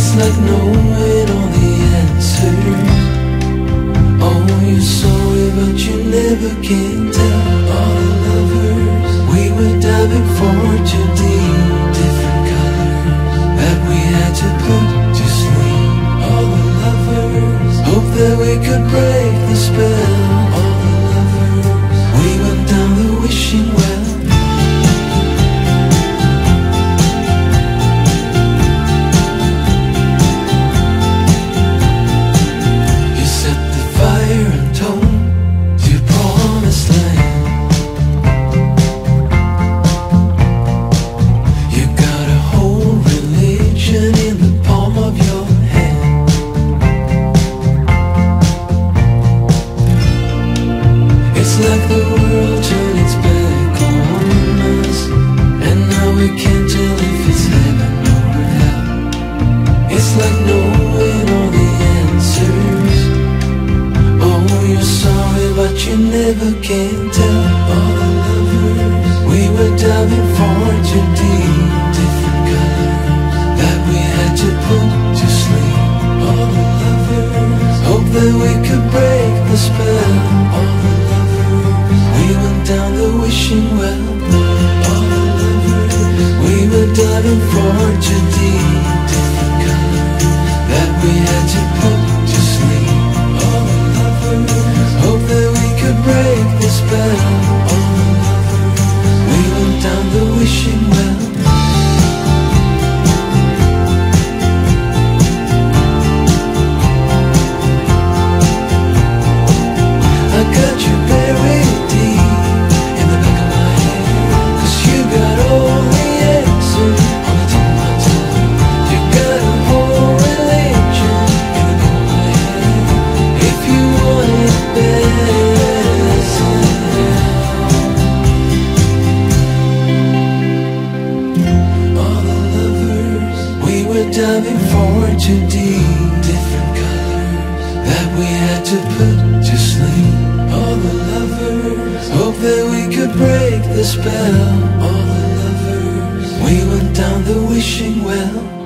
It's like knowing all the answers. Oh, you're sorry, but you never can tell. All the lovers, we were diving for two deep, different colors that we had to put to sleep. All the lovers, hope that we could break the spell. All the lovers, we went down the wishing well. It's like the world turned its back on us, and now we can't tell if it's heaven or hell. It's like knowing all the answers. Oh, you're sorry, but you never can tell. All the lovers, we were diving for two deep, different colors that we had to put to sleep. All the lovers, hope that we could break the spell. All the we went down the wishing well. All the lovers, we were diving for two deep, different colors that we had to put to sleep. All the lovers, hope that we could break the spell. All the lovers, we went down the wishing well. I got you buried diving for two deep, different colors that we had to put to sleep. All the lovers, hope that we could break the spell. All the lovers, we went down the wishing well.